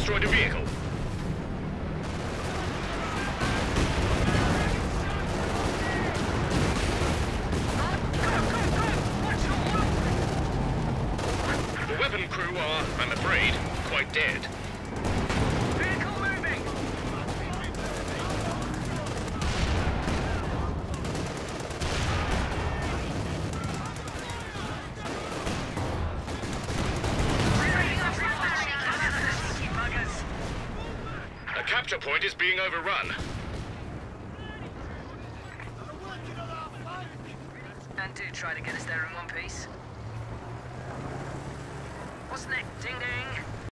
destroyed a vehicle. The weapon crew are, I'm afraid, quite dead. Vehicle moving! A capture point is being overrun. And do try to get us there in one piece. What's next? Ding ding!